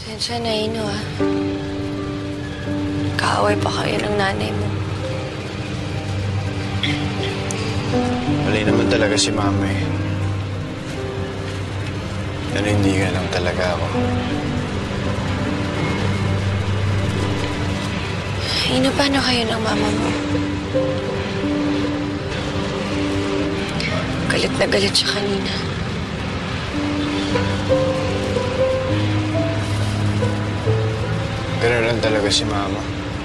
Sensya na, Inno, ha? Kaaway pa kayo ng nanay mo. Mali naman talaga si Mama eh. Nanindigan lang talaga ako. Inno, paano kayo ng mama mo? Galit na galit siya kanina. Ganun lang talaga si Mama.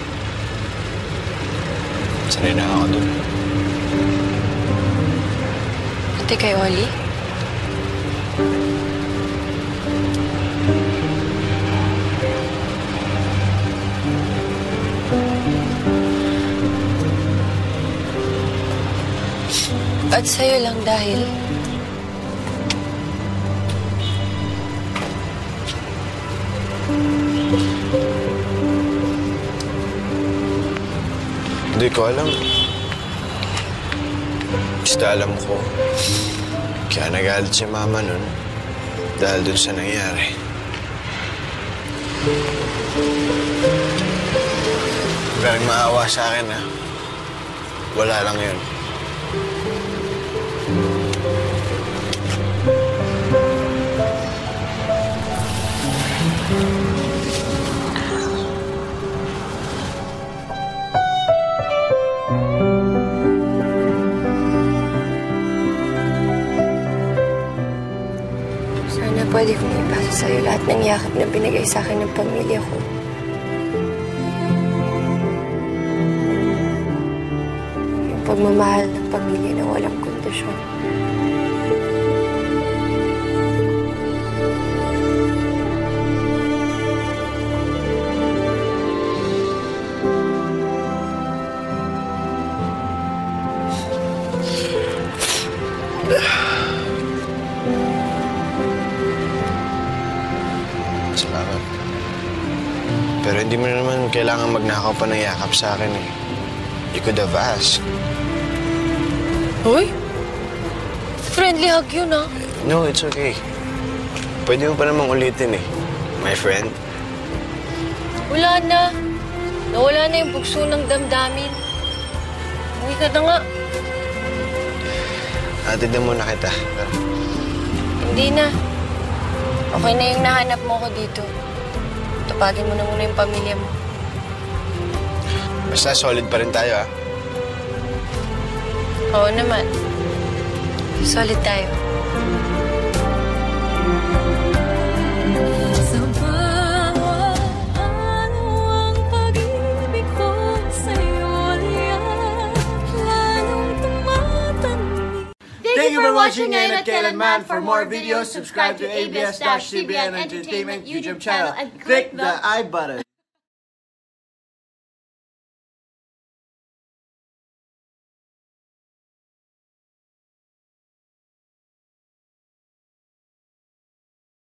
Sanay na ako dun. Pati kay Oli? At sa'yo lang dahil... Hindi ko alam. Basta alam ko. Kaya nagalit si Mama nun dahil dun sa nangyari. Huwag ka rin maawa sa akin, ha? Wala lang yun. Sana pwede kong ipasa sa'yo lahat ng yakap na binigay sa akin ng pamilya ko. Yung pagmamahal ng pamilya na walang kondisyon. Salamat. Pero hindi mo naman kailangan magnakaw pa ng yakap sa akin eh. You could have asked. Hoy! Friendly hug yun, ha? No, it's okay. Pwede mo pa namang ulitin eh. My friend. Wala na. Nawala na yung bugso ng damdamin. Uwi ka na nga. Atid na muna kita. Hindi na. Okay na yung nahanap mo ko dito. Tupagin mo na muna yung pamilya mo. Basta solid pa rin tayo, ha? Oo naman. Solid tayo. Thank you for watching Ngayon At Kailanman. For more videos, subscribe to ABS-CBN Entertainment YouTube channel and click the I button.